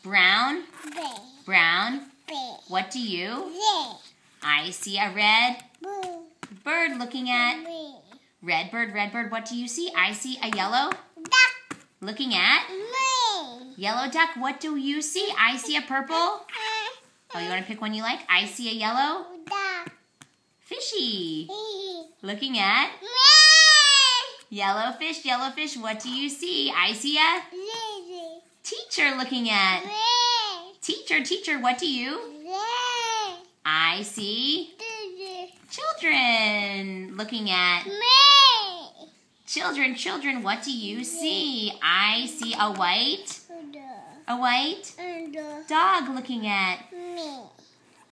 Brown. B. Brown. B. What do you? Z. I see a red Boo. bird looking at. B. Red bird. What do you see? I see a yellow Duck. looking at. Me. Yellow duck. What do you see? I see a purple. Oh, you want to pick one you like? I see a yellow Duck. fishy Me. looking at. Me. Yellow fish. What do you see? I see a Levy. teacher looking at. Me. Teacher. What do you? Z. I see D. children looking at. Me. Children. What do you see? I see a white And dog looking at.